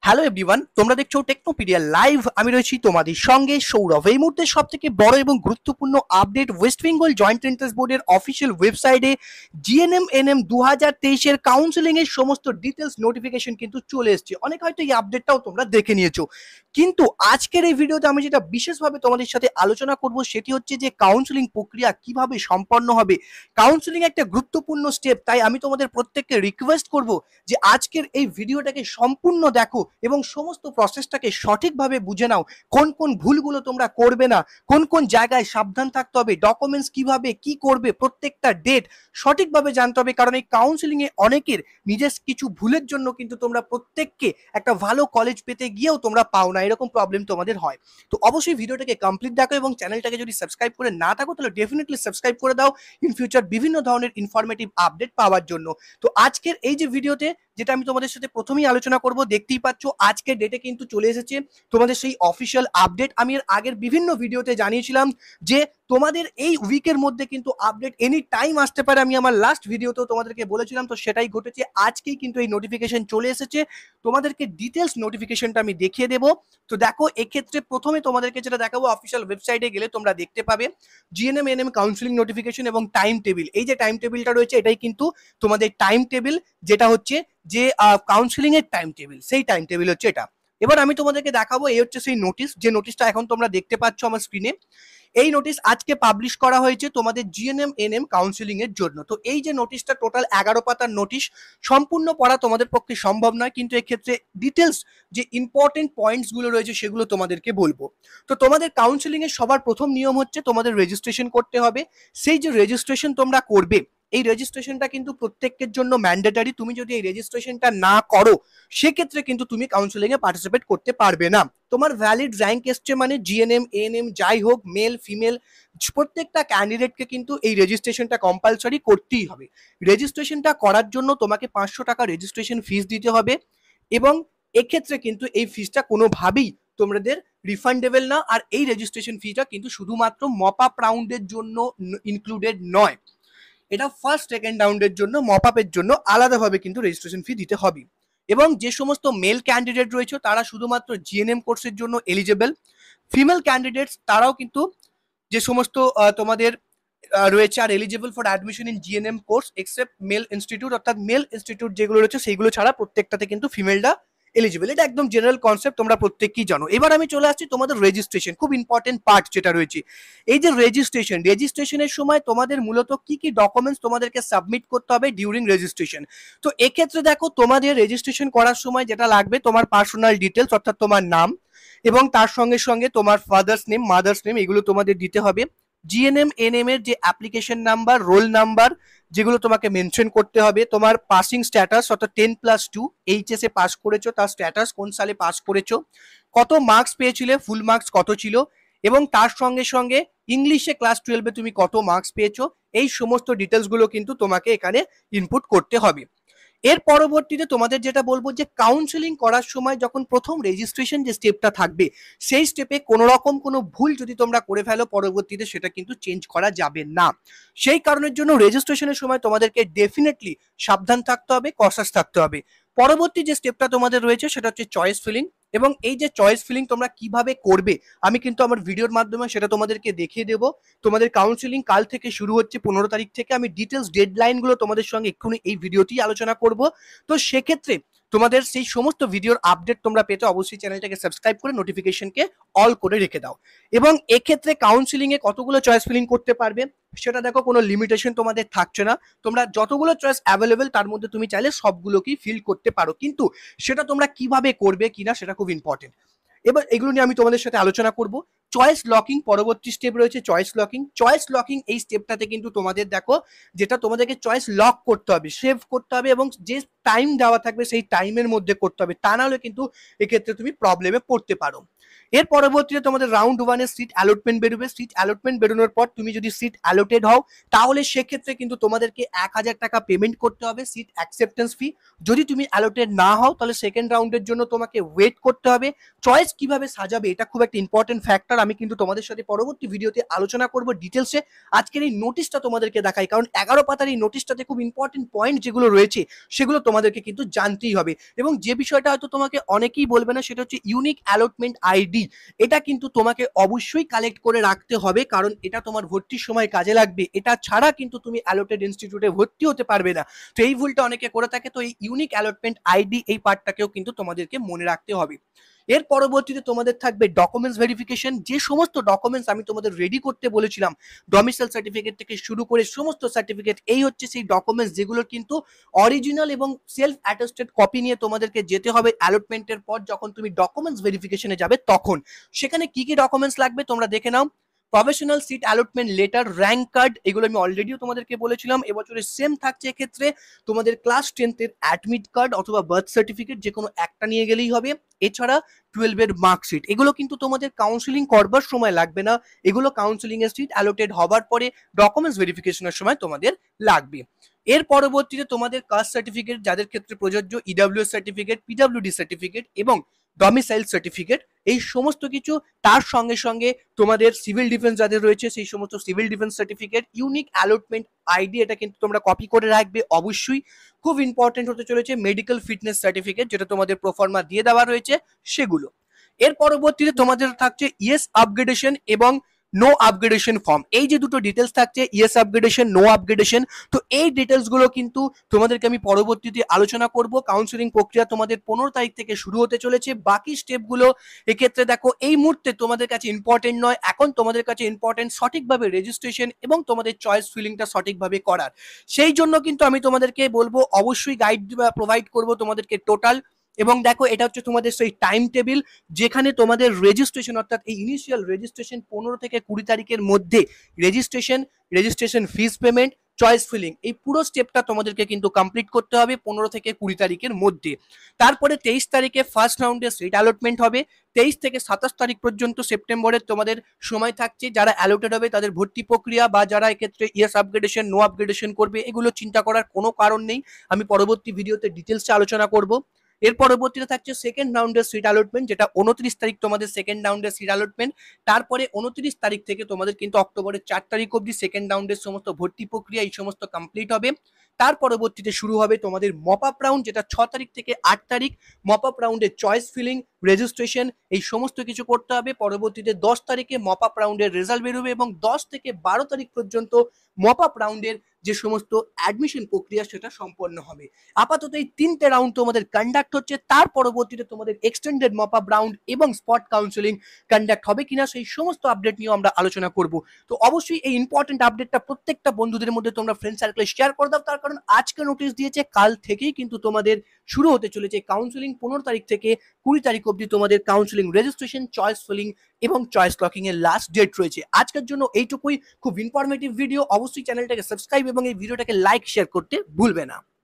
Hello everyone, তোমরা দেখছো techno পিডিয়া live. আমি রয়েছি তোমাদের সঙ্গে সৌরভ। এই মুহূর্তে সব থেকে বড় এবং গুরুত্বপূর্ণ update, West Bengal joint entrance বোর্ডের অফিসিয়াল ওয়েবসাইটে জিএনএম এনএম 2023 কাউন্সিলিং এর সমস্ত ডিটেলস নোটিফিকেশন কিন্তু চলে এসেছে। অনেক হয়তো এই আপডেটটাও তোমরা দেখে নিয়েছো, কিন্তু আজকের এই ভিডিওতে আমি যেটা বিশেষভাবে তোমাদের সাথে আলোচনা করব সেটি হচ্ছে যে কাউন্সিলিং প্রক্রিয়া কিভাবে সম্পন্ন হবে। কাউন্সিলিং একটা গুরুত্বপূর্ণ স্টেপ, তাই আমি তোমাদের প্রত্যেককে রিকোয়েস্ট করব যে আজকের এই ভিডিওটাকে সম্পূর্ণ দেখো এবং সমস্ত প্রসেসটাকে সঠিকভাবে বুঝে নাও। কোন কোন ভুলগুলো তোমরা করবে না, কোন কোন জায়গায় সাবধান থাকতে হবে, ডকুমেন্টস কিভাবে কি করবে, প্রত্যেকটা ডেট সঠিকভাবে জানতে হবে। কারণ এই কাউন্সিলিং এ অনেকের নিজের কিছু ভুলের জন্য কিন্তু তোমরা প্রত্যেককে একটা ভালো কলেজ পেতে গিয়েও তোমরা পাও না, এরকম প্রবলেম তোমাদের হয়। তো অবশ্যই ভিডিওটাকে কমপ্লিট দেখো এবং চ্যানেলটাকে যদি সাবস্ক্রাইব করে না থাকো তাহলে ডেফিনেটলি সাবস্ক্রাইব করে দাও ইন ফিউচার বিভিন্ন ধরনের ইনফরমেটিভ আপডেট পাওয়ার জন্য। তো আজকের এই যে ভিডিওতে যেটা আমি তোমাদের সাথে প্রথমেই আলোচনা করব, দেখতেই পাচ্ছ আজকের ডেটে কিন্তু চলে এসেছে তোমাদের সেই অফিসিয়াল আপডেট। আমি এর আগের বিভিন্ন ভিডিওতে জানিয়েছিলাম যে তোমাদের এই উইকের মধ্যে কিন্তু আপডেট এনি টাইম আসতে পারে। আমি আমার লাস্ট ভিডিওতেও তোমাদেরকে বলেছিলাম, তো সেটাই ঘটেছে। আজকেই কিন্তু এই নোটিফিকেশন চলে এসেছে, তোমাদেরকে ডিটেলস নোটিফিকেশনটা আমি দেখিয়ে দেবো। তো দেখো, এক্ষেত্রে প্রথমে তোমাদেরকে যেটা দেখাবো, অফিসিয়াল ওয়েবসাইটে গেলে তোমরা দেখতে পাবে জিএনএম এনএম কাউন্সিলিং নোটিফিকেশন এবং টাইম টেবিল। এই যে টাইম টেবিলটা রয়েছে এটাই কিন্তু তোমাদের টাইম টেবিল, যেটা হচ্ছে যে কাউন্সিলিং এর টাইম টেবিল, সেই টাইম টেবিল হচ্ছে এটা। এবার আমি তোমাদেরকে দেখাবো, এই হচ্ছে সেই নোটিশ, যে নোটিশটা এখন তোমরা দেখতে পাচ্ছ আমার স্ক্রিনে। এই নোটিশ আজকে পাবলিশ করা হয়েছে তোমাদের জিএনএম এনএম কাউন্সিলিং এর জন্য। তো এই যে নোটিশটা টোটাল 11 পাতার নোটিশ, সম্পূর্ণ পড়া তোমাদের পক্ষে সম্ভব নয়, কিন্তু এক্ষেত্রে ডিটেলস যে ইম্পর্টেন্ট পয়েন্টস গুলো রয়েছে সেগুলো তোমাদেরকে বলবো। তো তোমাদের কাউন্সিলিং এর সবার প্রথম নিয়ম হচ্ছে তোমাদের রেজিস্ট্রেশন করতে হবে। সেই যে রেজিস্ট্রেশন তোমরা করবে, এই রেজিস্ট্রেশনটা কিন্তু প্রত্যেকের জন্য ম্যান্ডেটরি। তুমি যদি এই রেজিস্ট্রেশনটা না করো সেক্ষেত্রে কিন্তু তুমি কাউন্সিলিং এ পার্টিসিপেট করতে পারবে না। তোমার ভ্যালিড র্যাঙ্ক এসছে মানে জিএনএম এএনএম যাই হোক, মেল ফিমেল প্রত্যেকটা ক্যান্ডিডেটকে কিন্তু এই রেজিস্ট্রেশনটা কম্পালসরি করতেই হবে। রেজিস্ট্রেশনটা করার জন্য তোমাকে 500 টাকা রেজিস্ট্রেশন ফিস দিতে হবে এবং এক্ষেত্রে কিন্তু এই ফিসটা কোনোভাবেই তোমাদের রিফান্ডেবল না। আর এই রেজিস্ট্রেশন ফিটা কিন্তু শুধুমাত্র মপ আপ রাউন্ডের জন্য ইনক্লুডেড নয়, এটা ফার্স্ট সেকেন্ড রাউন্ডের জন্য মপ আপের জন্য আলাদাভাবে কিন্তু রেজিস্ট্রেশন ফি দিতে হবে। এবং যে সমস্ত মেল ক্যান্ডিডেট রয়েছে তারা শুধুমাত্র জিএনএম কোর্সের জন্য এলিজেবল। ফিমেল ক্যান্ডিডেটস তারাও কিন্তু যে সমস্ত তোমাদের রয়েছে আর eligible for admission in GNM course except male institute, অর্থাৎ মেল ইনস্টিটিউট যেগুলো রয়েছে সেইগুলো ছাড়া প্রত্যেকটাতে কিন্তু ফিমেলরা এলিজিবল। এটা একদম জেনারেল কনসেপ্ট, তোমরা প্রত্যেককেই জানো। এবার আমি চলে আসছি তোমাদের রেজিস্ট্রেশন, খুব ইম্পর্টেন্ট পার্ট যেটা রয়েছে। এই যে রেজিস্ট্রেশনের সময় তোমাদের মূলত কি কি ডকুমেন্টস তোমাদেরকে সাবমিট করতে হবে ডিউরিং রেজিস্ট্রেশন। তো এক্ষেত্রে দেখো, তোমাদের রেজিস্ট্রেশন করার সময় যেটা লাগবে তোমার পার্সোনাল ডিটেলস, অর্থাৎ তোমার নাম এবং তার সঙ্গে সঙ্গে তোমার ফাদার্স নেম, মাদার্স নেম, এগুলো তোমাদের দিতে হবে। জিএনএম এনএম এর যে অ্যাপ্লিকেশন নাম্বার, রোল নাম্বার, যেগুলো তোমাকে মেনশন করতে হবে। তোমার পাসিং স্ট্যাটাস, অর্থাৎ 10+2 এইচএস এ পাস করেছো তার স্ট্যাটাস, কোন সালে পাস করেছো, কত মার্কস পেয়েছিলে, ফুল মার্কস কত ছিল, এবং তার সঙ্গে সঙ্গে ইংলিশে ক্লাস 12-এ তুমি কত মার্কস পেয়েছো, এই সমস্ত ডিটেলস গুলো কিন্তু তোমাকে এখানে ইনপুট করতে হবে। এর পরবর্তীতে তোমাদের যেটা বলবো যে কাউন্সিলিং করার সময় যখন প্রথম রেজিস্ট্রেশন যে স্টেপটা থাকবে, সেই স্টেপে কোনো রকম কোনো ভুল যদি তোমরা করে ফেলো পরবর্তীতে সেটা কিন্তু চেঞ্জ করা যাবে না। সেই কারণের জন্য রেজিস্ট্রেশনের সময় তোমাদেরকে ডেফিনেটলি সাবধান থাকতে হবে, কসাস থাকতে হবে। পরবর্তী যে স্টেপটা তোমাদের রয়েছে সেটা হচ্ছে চয়েস ফিলিং। এবং এই যে চয়েস ফিলিং তোমরা কিভাবে করবে আমি কিন্তু আমার ভিডিওর মাধ্যমে সেটা তোমাদেরকে দেখিয়ে দেবো। তোমাদের কাউন্সিলিং কাল থেকে শুরু হচ্ছে, 15 তারিখ থেকে। আমি ডিটেলস ডেডলাইন গুলো তোমাদের সঙ্গে এক্ষুনি এই ভিডিওতেই আলোচনা করব। তো সেক্ষেত্রে তোমাদের সেই সমস্ত ভিডিওর আপডেট তোমরা পেতে অবশ্যই চ্যানেলটাকে সাবস্ক্রাইব করে নোটিফিকেশনকে অল করে রেখে দাও। এবং এক্ষেত্রে কাউন্সিলিং এ কতগুলো চয়েস ফিলিং করতে পারবে সেটা দেখো, কোনো লিমিটেশন তোমাদের থাকছে না। তোমরা যতগুলো চয়েস অ্যাভেলেবেল তার মধ্যে তুমি চাইলে সবগুলোকেই ফিল করতে পারো, কিন্তু সেটা তোমরা কিভাবে করবে কিনা সেটা খুব ইম্পর্টেন্ট। এবার এগুলো নিয়ে আমি তোমাদের সাথে আলোচনা করব। চয়েস লকিং পরবর্তী স্টেপ রয়েছে, চয়েস লকিং এই স্টেপটাতে কিন্তু তোমাদের দেখো, যেটা তোমাদেরকে চয়েস লক করতে হবে, সেভ করতে হবে এবং যে টাইম দেওয়া থাকবে সেই টাইমের মধ্যে করতে হবে, তা নাহলে কিন্তু এক্ষেত্রে তুমি প্রবলেমে পড়তে পারো। এর পরবর্তীতে তোমাদের রাউন্ড 1-এর সিট অ্যালটমেন্ট বেরোবে। সিট অ্যালটমেন্ট বেরোনোর পর তুমি যদি সিট অ্যালোটেড হও তাহলে সেক্ষেত্রে কিন্তু তোমাদেরকে 1000 টাকা পেমেন্ট করতে হবে সিট অ্যাকসেপ্টেন্স ফি। যদি তুমি অ্যালোটেড না হও তাহলে সেকেন্ড রাউন্ডের জন্য তোমাকে ওয়েট করতে হবে। চয়েস কিভাবে সাজাবে এটা খুব একটা ইম্পর্টেন্ট ফ্যাক্টর, আমি কিন্তু তোমাদের সাথে পরবর্তী ভিডিওতে আলোচনা করব ডিটেলসে। আজকের এই নোটিশটা তোমাদেরকে দেখাই, কারণ 11 পাতার এই নোটিশটাতে খুব ইম্পর্টেন্ট পয়েন্ট যেগুলো রয়েছে সেগুলো তোমাদের তোমাদেরকে কিন্তু জানতেই হবে। এবং যে বিষয়টা হয়তো তোমাকে অনেকেই বলবে না, সেটা হচ্ছে ইউনিক অ্যালটমেন্ট আইডি। এটা কিন্তু তোমাকে অবশ্যই কালেক্ট করে রাখতে হবে, কারণ এটা তোমার ভর্তির সময় কাজে লাগবে। এটা ছাড়া কিন্তু তুমি অ্যালটেড ইনস্টিটিউটে ভর্তি হতে পারবে না। তো এই ভুলটা অনেকে করে থাকে। তো এই ইউনিক অ্যালটমেন্ট আইডি এই পার্টটাকেও কিন্তু তোমাদেরকে মনে রাখতে হবে। এর পরবর্তীতে তোমাদের থাকবে ডকুমেন্টস ভেরিফিকেশন। যে সমস্ত ডকুমেন্টস আমি তোমাদের রেডি করতে বলেছিলাম, ডমিসাইল সার্টিফিকেট থেকে শুরু করে সমস্ত সার্টিফিকেট, এই হচ্ছে সেই ডকুমেন্টস যেগুলোর কিন্তু অরিজিনাল এবং সেলফ অ্যাটেস্টেড কপি নিয়ে তোমাদেরকে যেতে হবে অ্যালটমেন্টের পর। যখন তুমি ডকুমেন্টস ভেরিফিকেশনে যাবে তখন সেখানে কি কি ডকুমেন্টস লাগবে তোমরা দেখে নাও। Professional seat allotment letter, rank card, এগুলো আমি অলরেডিও তোমাদেরকে বলেছিলাম। এবছরের সেম থাকছে এক্ষেত্রে তোমাদের ক্লাস 10-এর অ্যাডমিট কার্ড অথবা বার্থ সার্টিফিকেট, যে কোনো একটা নিয়ে গেলেই হবে। এছাড়া 12-এর মার্কশিট, এগুলো কিন্তু তোমাদের কাউন্সিলিং করবার সময় লাগবে না, এগুলো কাউন্সিলিং এর সিট অ্যালোটেড হবার পরে ডকুমেন্টস ভেরিফিকেশনের সময় তোমাদের লাগবে। এর পরবর্তীতে তোমাদের কাস্ট সার্টিফিকেট যাদের ক্ষেত্রে প্রযোজ্য, ইডব্লিউএস সার্টিফিকেট, পিডব্লিউডি সার্টিফিকেট এবং ডমিসাইল সার্টিফিকেট, এই সমস্ত কিছু। তার সঙ্গে সঙ্গে তোমাদের সিভিল ডিফেন্স যাদের রয়েছে সেই সমস্ত civil defence certificate, unique allotment ID, এটা কিন্তু তোমরা কপি করে রাখবে অবশ্যই। খুব ইম্পর্টেন্ট হতে চলেছে মেডিকেল ফিটনেস সার্টিফিকেট, যেটা তোমাদের প্রোফর্মা দিয়ে দেওয়া রয়েছে সেগুলো। এর পরবর্তীতে তোমাদের থাকছে ইয়েস আপগ্রেডেশন এবং নো আপগ্রেডেশন ফর্ম। এই যে দুটো ডিটেলস থাকছে, ইয়েস আপগ্রেডেশন, নো আপগ্রেডেশন, তো এই ডিটেলস গুলো কিন্তু তোমাদেরকে আমি পরবর্তীতে আলোচনা করব। কাউন্সিলিং প্রক্রিয়া তোমাদের 15 তারিখ থেকে শুরু হতে চলেছে। বাকি স্টেপগুলো এক্ষেত্রে দেখো এই মুহূর্তে তোমাদের কাছে ইম্পর্টেন্ট নয়, এখন তোমাদের কাছে ইম্পর্টেন্ট সঠিকভাবে রেজিস্ট্রেশন এবং তোমাদের চয়েস ফিলিংটা সঠিকভাবে করার। সেই জন্য কিন্তু আমি তোমাদেরকে বলবো অবশ্যই গাইড প্রোভাইড করব তোমাদেরকে টোটাল। এবং দেখো এটা হচ্ছে তোমাদের সেই টাইম টেবিল, যেখানে তোমাদের রেজিস্ট্রেশন অর্থাৎ এই ইনিশিয়াল রেজিস্ট্রেশন 15 থেকে 20 তারিখের মধ্যে registration fees payment, choice filling, এই পুরো স্টেপটা তোমাদেরকে কিন্তু কমপ্লিট করতে হবে 15 থেকে 20 তারিখের মধ্যে। তারপরে 23 তারিখে ফার্স্ট রাউন্ডে সিট অ্যালটমেন্ট হবে। 23 থেকে 27 তারিখ পর্যন্ত সেপ্টেম্বরের তোমাদের সময় থাকছে। যারা অ্যালটেড হবে তাদের ভর্তি প্রক্রিয়া, বা যারা এক্ষেত্রে ইয়েস আপগ্রেডেশন, নো আপগ্রেডেশন করবে, এগুলো চিন্তা করার কোনো কারণ নেই, আমি পরবর্তী ভিডিওতে ডিটেলসে আলোচনা করব। এর পরবর্তীতে থাকছে সেকেন্ড রাউন্ডের সিট অ্যালটমেন্ট, যেটা 29 তারিখ তোমাদের সেকেন্ড রাউন্ডের সিট অ্যালটমেন্ট। তারপরে 29 তারিখ থেকে তোমাদের কিন্তু অক্টোবরের 4 তারিখ অবধি সেকেন্ড রাউন্ডের সমস্ত ভর্তি প্রক্রিয়া এই সমস্ত কমপ্লিট হবে। তার পরবর্তীতে শুরু হবে তোমাদের মপ আপ রাউন্ড, যেটা 6 তারিখ থেকে 8 তারিখ। মপ আপ রাউন্ডের চয়েস ফিলিং, রেজিস্ট্রেশন, এই সমস্ত কিছু করতে হবে। পরবর্তীতে 10 তারিখে মপ আপ রাউন্ডের রেজাল্ট বেরোবে এবং 10 থেকে 12 তারিখ পর্যন্ত মপ আপ রাউন্ডের যে সমস্ত অ্যাডমিশন প্রক্রিয়া সেটা সম্পন্ন হবে। আপাতত এই 3টে রাউন্ড তোমাদের কন্ডাক্ট হচ্ছে। তার পরবর্তীতে তোমাদের এক্সটেন্ডেড মপ আপ রাউন্ড এবং স্পট কাউন্সেলিং কন্ডাক্ট হবে কিনা সেই সমস্ত আপডেট নিয়ে আমরা আলোচনা করব। তো অবশ্যই এই ইম্পর্টেন্ট আপডেটটা প্রত্যেকটা বন্ধুদের মধ্যে তোমরা ফ্রেন্ড সার্কেলে শেয়ার করে দাও, তার কারণ আজকে নোটিশ দিয়েছে, কাল থেকেই কিন্তু তোমাদের শুরু হতে চলেছে কাউন্সেলিং। 15 তারিখ থেকে 20 তারিখ অবধি তোমাদের কাউন্সেলিং, রেজিস্ট্রেশন, চয়েস ফিলিং এবং চয়েস লকিং এর লাস্ট ডেট রয়েছে। আজকের জন্য এইটুকুই। খুব ইনফরমেটিভ ভিডিও, অবশ্যই চ্যানেলটাকে সাবস্ক্রাইব এবং এই ভিডিওটাকে লাইক শেয়ার করতে ভুলবে না।